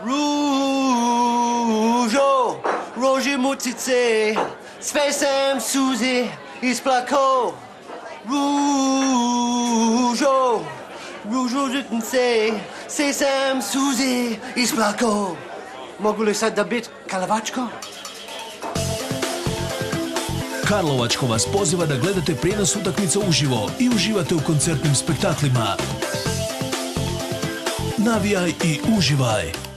Ružo, roži mucice, sve sam suze isplakao. Ružo, ružo žitnice, sve sam suze isplakao. Mogu li sad da bit Karlovačko? Karlovačko vas poziva da gledate prijenos utakmica uživo i uživate u koncertnim spektaklima. Navijaj i uživaj!